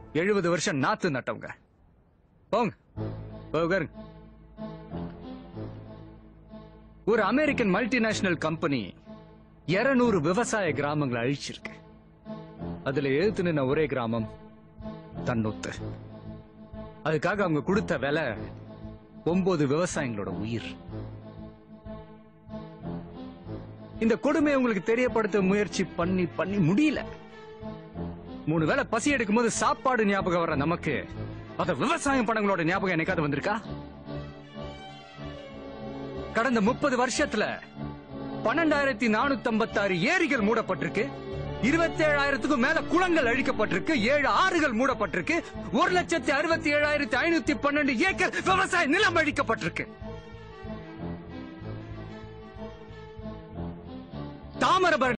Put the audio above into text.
70 வருஷம் நாத்து நட்டவங்க. போங்க. ஒரு அமெரிக்கன் மல்டிநேஷனல் கம்பெனி 200 விவசாய கிராமங்களை அழிச்சிருக்கு. அதுல எழுத்து நின்ன ஒரே கிராமம் தன்னொத்து. அதுக்காக அவங்க கொடுத்த விலை 9 விவசாயிகளோட உயிர். இந்த கொடுமையை உங்களுக்கு தெரியப்படுத்த முயற்சி பண்ணி முடியல. 3 வேளை பசி எடுக்கும் போது சாப்பாடு ஞாபகம் வர நமக்கு அத விவசாயம் பணங்களோட ஞாபகம் என்னைக்காவது வந்திருக்கா? கடந்த 30 வருஷத்துல 12,456 ஏரிகள் மூடப்பட்டிருக்கு. 27,000க்கும் மேல குளங்கள் அழிக்கப்பட்டிருக்கு. 7 ஆறுகள் மூடப்பட்டிருக்கு. 1,67,512 ஏக்கர் விவசாய நிலம் அழிக்கப்பட்டிருக்கு. தாமிரபரணி